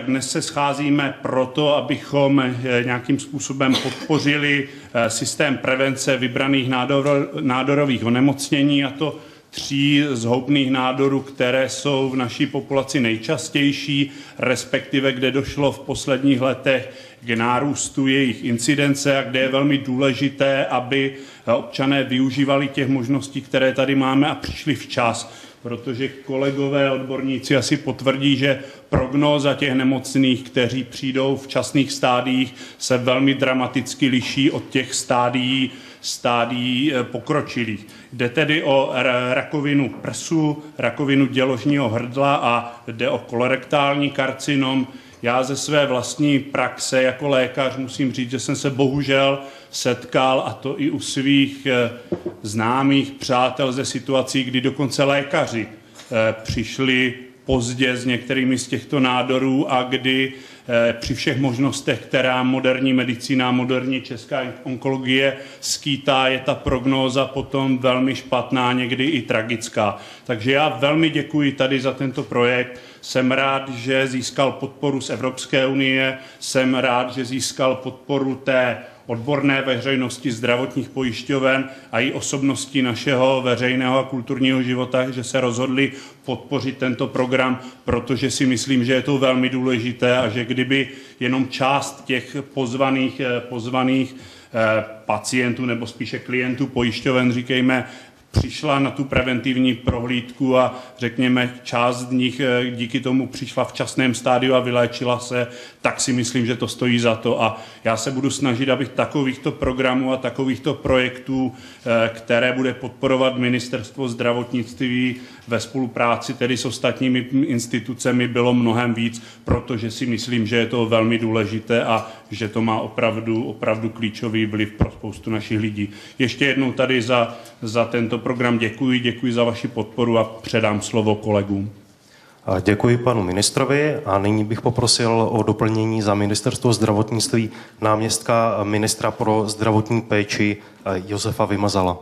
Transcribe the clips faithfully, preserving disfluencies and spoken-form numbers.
Dnes se scházíme proto, abychom nějakým způsobem podpořili systém prevence vybraných nádorových onemocnění, a to tří zhoubných nádorů, které jsou v naší populaci nejčastější, respektive kde došlo v posledních letech k nárůstu jejich incidence a kde je velmi důležité, aby občané využívali těch možností, které tady máme, a přišli včas. Protože kolegové odborníci asi potvrdí, že prognóza těch nemocných, kteří přijdou v včasných stádiích, se velmi dramaticky liší od těch stádií, stádií pokročilých. Jde tedy o rakovinu prsu, rakovinu děložního hrdla a jde o kolorektální karcinom. Já ze své vlastní praxe jako lékař musím říct, že jsem se bohužel setkal, a to i u svých známých přátel, ze situací, kdy dokonce lékaři přišli pozdě s některými z těchto nádorů a kdy při všech možnostech, která moderní medicína, moderní česká onkologie skýtá, je ta prognóza potom velmi špatná, někdy i tragická. Takže já velmi děkuji tady za tento projekt. Jsem rád, že získal podporu z Evropské unie, jsem rád, že získal podporu té odborné veřejnosti, zdravotních pojišťoven a i osobností našeho veřejného a kulturního života, že se rozhodli podpořit tento program, protože si myslím, že je to velmi důležité a že kdyby jenom část těch pozvaných, pozvaných pacientů nebo spíše klientů pojišťoven, říkejme, přišla na tu preventivní prohlídku a řekněme část z nich díky tomu přišla v včasném stádiu a vyléčila se, tak si myslím, že to stojí za to. A já se budu snažit, abych takovýchto programů a takovýchto projektů, které bude podporovat Ministerstvo zdravotnictví ve spolupráci tedy s ostatními institucemi, bylo mnohem víc, protože si myslím, že je to velmi důležité a že to má opravdu, opravdu klíčový vliv pro spoustu našich lidí. Ještě jednou tady za, za tento program děkuji, děkuji za vaši podporu a předám slovo kolegům. Děkuji panu ministrovi a nyní bych poprosil o doplnění za Ministerstvo zdravotnictví náměstka ministra pro zdravotní péči Josefa Vymazala.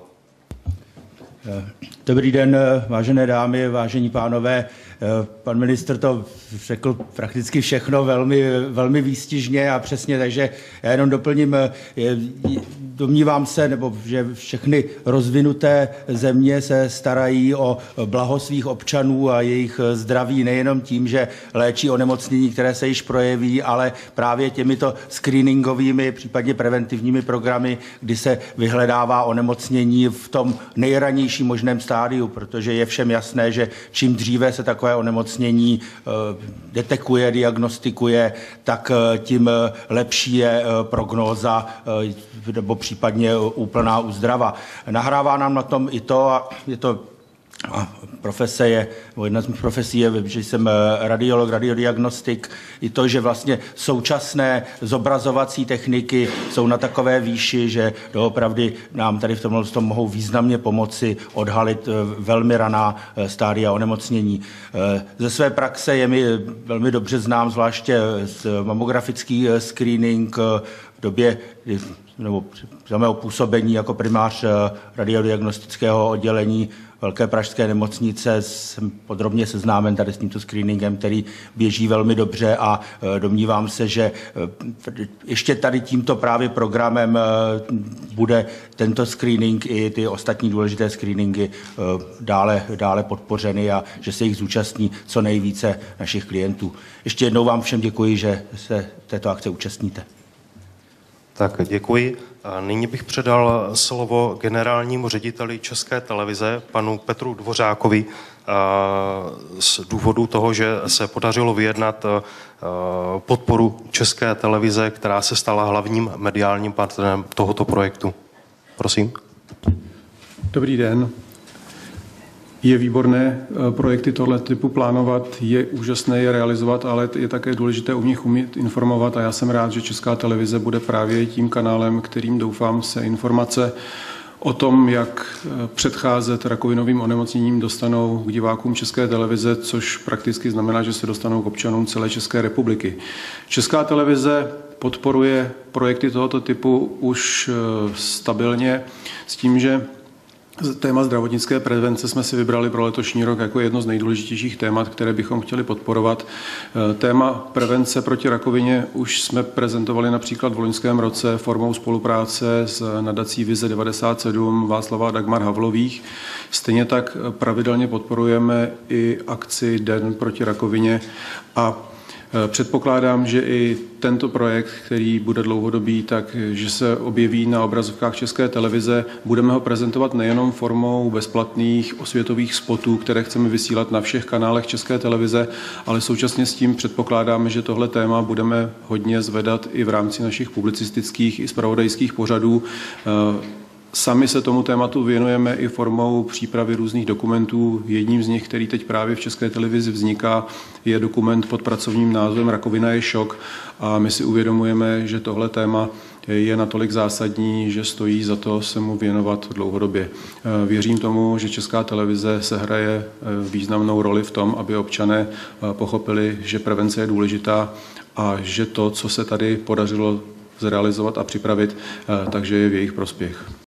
Dobrý den, vážené dámy, vážení pánové. Pan ministr to řekl prakticky všechno velmi, velmi výstižně a přesně, takže já jenom doplním, domnívám se, nebo že všechny rozvinuté země se starají o blaho svých občanů a jejich zdraví nejenom tím, že léčí onemocnění, které se již projeví, ale právě těmito screeningovými, případně preventivními programy, kdy se vyhledává onemocnění v tom nejranějším možném stádiu, protože je všem jasné, že čím dříve se takové onemocnění detekuje, diagnostikuje, tak tím lepší je prognóza nebo případně úplná úzdrava. Nahrává nám na tom i to, a je to a profese je, jedna z mých profesí je, že jsem radiolog, radiodiagnostik, i to, že vlastně současné zobrazovací techniky jsou na takové výši, že doopravdy nám tady v tomhle tom mohou významně pomoci odhalit velmi raná stádia onemocnění. Ze své praxe je mi velmi dobře znám, zvláště mamografický screening v době nebo za mého působení jako primář radiodiagnostického oddělení Velké pražské nemocnice jsem podrobně seznámen tady s tímto screeningem, který běží velmi dobře a domnívám se, že ještě tady tímto právě programem bude tento screening i ty ostatní důležité screeningy dále, dále podpořeny a že se jich zúčastní co nejvíce našich klientů. Ještě jednou vám všem děkuji, že se této akce účastníte. Tak děkuji. A nyní bych předal slovo generálnímu řediteli České televize, panu Petru Dvořákovi, z důvodu toho, že se podařilo vyjednat podporu České televize, která se stala hlavním mediálním partnerem tohoto projektu. Prosím. Dobrý den. Je výborné projekty tohle typu plánovat, je úžasné je realizovat, ale je také důležité u nich umět informovat a já jsem rád, že Česká televize bude právě tím kanálem, kterým doufám se informace o tom, jak předcházet rakovinovým onemocněním, dostanou k divákům České televize, což prakticky znamená, že se dostanou k občanům celé České republiky. Česká televize podporuje projekty tohoto typu už stabilně s tím, že Téma zdravotnické prevence jsme si vybrali pro letošní rok jako jedno z nejdůležitějších témat, které bychom chtěli podporovat. Téma prevence proti rakovině už jsme prezentovali například v loňském roce formou spolupráce s nadací Vize devadesát sedm Václava a Dagmar Havlových. Stejně tak pravidelně podporujeme i akci Den proti rakovině a předpokládám, že i tento projekt, který bude dlouhodobý, takže se objeví na obrazovkách České televize. Budeme ho prezentovat nejenom formou bezplatných osvětových spotů, které chceme vysílat na všech kanálech České televize, ale současně s tím předpokládáme, že tohle téma budeme hodně zvedat i v rámci našich publicistických i zpravodajských pořadů. Sami se tomu tématu věnujeme i formou přípravy různých dokumentů. Jedním z nich, který teď právě v České televizi vzniká, je dokument pod pracovním názvem Rakovina je šok a my si uvědomujeme, že tohle téma je natolik zásadní, že stojí za to se mu věnovat dlouhodobě. Věřím tomu, že Česká televize sehraje významnou roli v tom, aby občané pochopili, že prevence je důležitá a že to, co se tady podařilo zrealizovat a připravit, takže je v jejich prospěch.